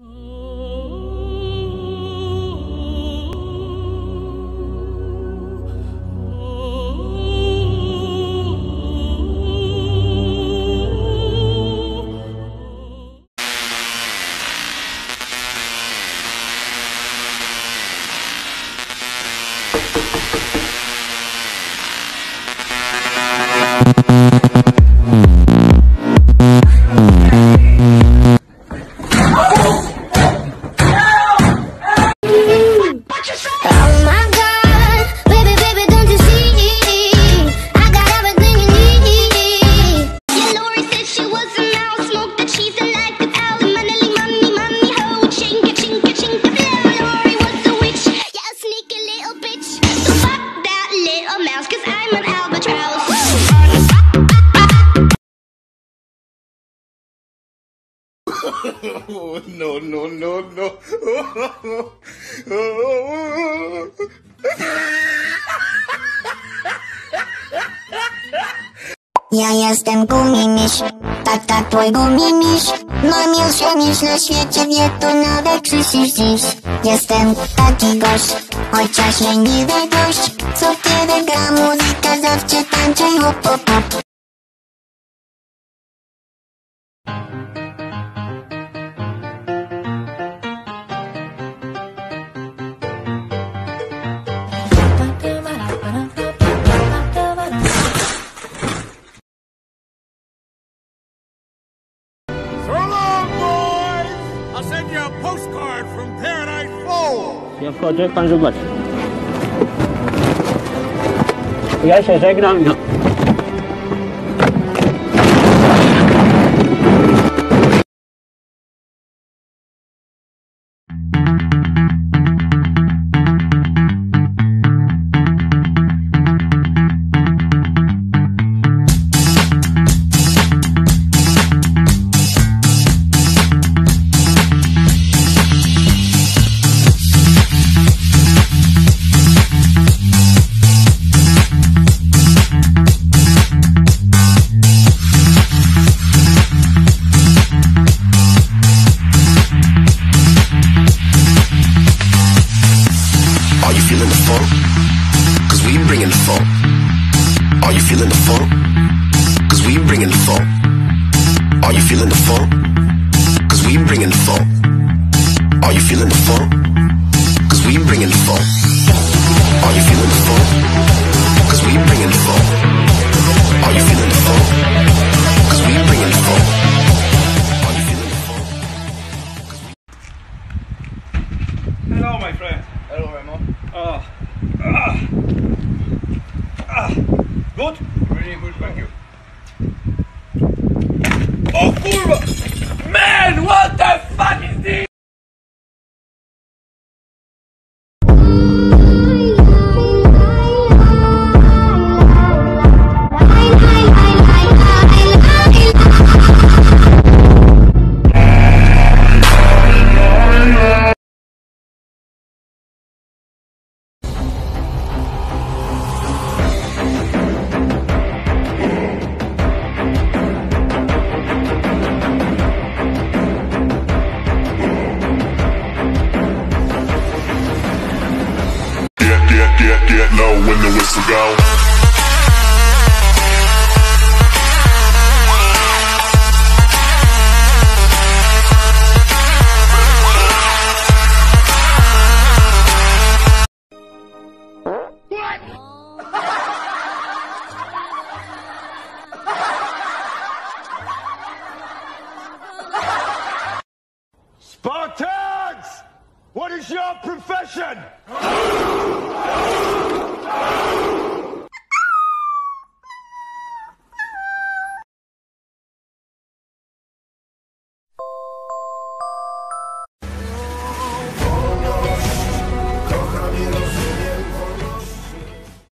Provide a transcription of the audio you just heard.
No, no, no, no. Ja jestem gumimiś, tata twój gumimiś. Najmilsza miś na świecie, wie to nawet krzyczysz dziś. Jestem taki gość, chociaż leniwy gość. Co kiedy gra muzyka, zawsze tańczę hop hop hop. Postcard from Paradise Falls. Ja wchodzę, pan zobaczy. Ja się żegnam. No. Are you feeling the funk? Cause we bringing the funk. Are you feeling the funk? Cause we bringing the funk. Are you feeling the funk? Cause we bringing the funk. Are you feeling the funk? Cause we bringing the funk. Are you feeling the funk? Cause we bringing the funk. Are you feeling the funk? Hello, my friend. Hello, Remo. Good? Really good, thank you. Oh, kurwa! Man, what the fuck is this? Get low when the whistle go. Spartans! What is your profession?